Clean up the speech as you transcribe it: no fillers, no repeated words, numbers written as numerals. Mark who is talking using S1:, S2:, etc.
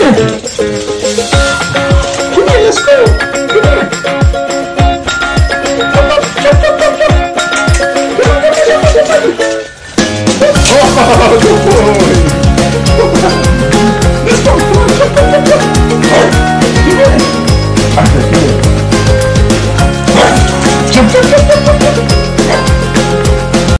S1: Come here, let's go. Come here. Come up, jump, jump, jump, jump. Come on, come on, come on, come on. Oh, good boy.